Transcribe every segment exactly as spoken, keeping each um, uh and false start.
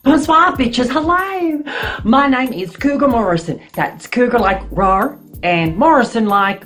Bonsoir, bitches. Hello. My name is Cougar Morrison. That's Cougar like roar and Morrison like,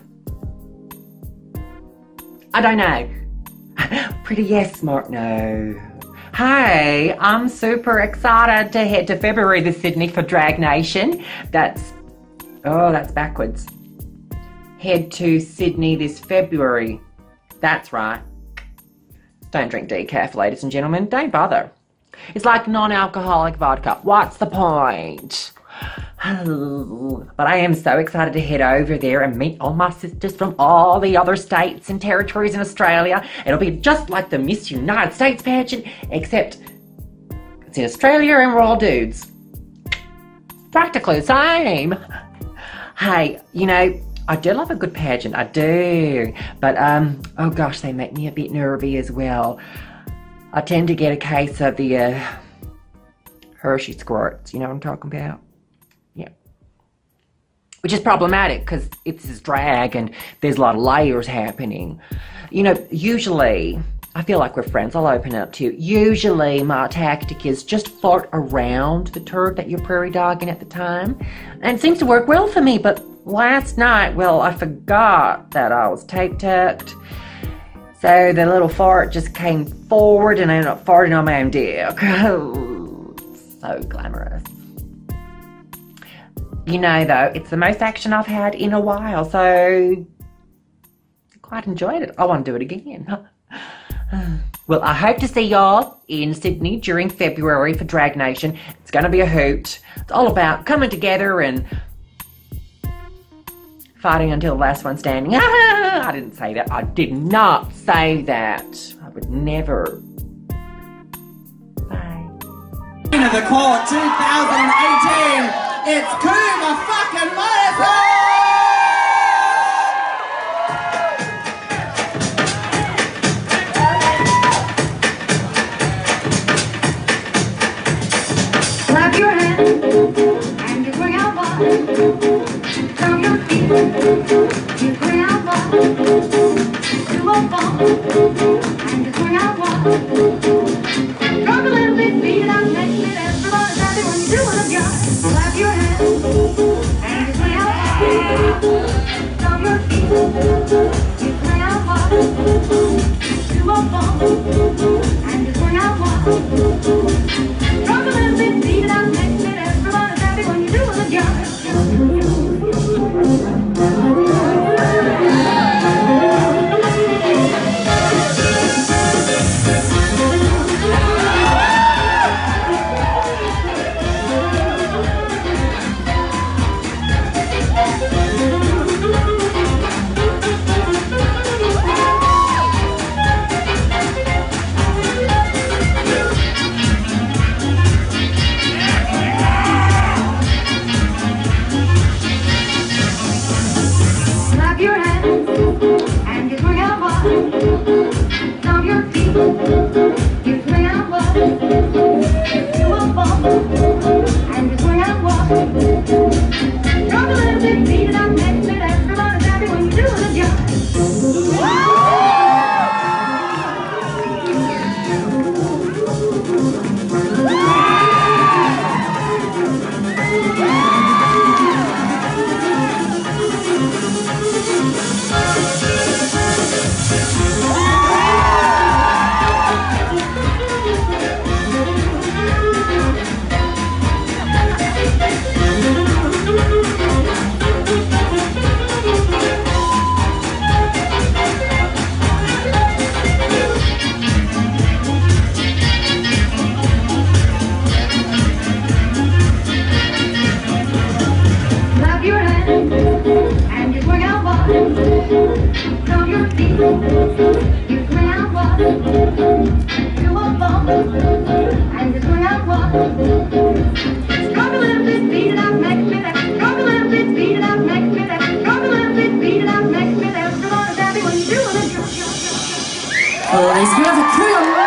I don't know. Pretty yes, smart no. Hey, I'm super excited to head to February to Sydney for Dragnation. That's, oh, that's backwards. Head to Sydney this February. That's right. Don't drink decaf, ladies and gentlemen. Don't bother. It's like non-alcoholic vodka. What's the point? But I am so excited to head over there and meet all my sisters from all the other states and territories in Australia. It'll be just like the Miss United States pageant, except it's in Australia and we're all dudes. Practically the same. Hey, you know, I do love a good pageant, I do. But, um, oh gosh, they make me a bit nervy as well. I tend to get a case of the uh, Hershey squirts, you know what I'm talking about? Yeah. Which is problematic because it's this drag and there's a lot of layers happening. You know, usually, I feel like we're friends, I'll open it up to you. Usually my tactic is just fart around the turd that you're prairie dogging at the time. And it seems to work well for me, but last night, well, I forgot that I was tape tucked. So the little fart just came forward and I ended up farting on my own dick. Oh, so glamorous. You know though, it's the most action I've had in a while, so I quite enjoyed it. I want to do it again. Well, I hope to see y'all in Sydney during February for Dragnation. It's going to be a hoot. It's all about coming together and fighting until the last one standing. I didn't say that. I did not say that. I would never. Bye. Queen of the Court twenty eighteen, it's Cougar fucking Morrison! Clap your hands and you bring out one. Stomp your feet, you bring out one. Do a bump and you bring out one. Rock a little bit, beat it up, next it, everybody's happy when you do it again. Clap your hands and you bring out one. Stomp your feet, you bring out one. Do a bump and you bring out one. Rock a little bit, beat it up, next it, everybody's happy when you do it again. Oh, these girls are killing me.